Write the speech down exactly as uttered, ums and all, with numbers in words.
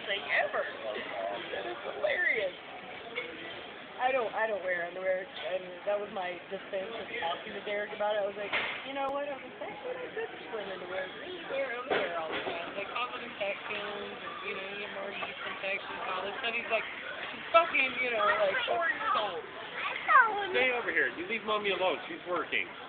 thing ever. It is hilarious. I don't, I don't wear underwear, and that was my defense of talking to Derek about it. I was like, you know what? I was like, that's what I said to wear underwear. You wear underwear all the time. They cause infections, and you know, you get more yeast infections and all this stuff. He's like, she's fucking, you know, like four years old. Stay over here. You leave Mommy alone. She's working.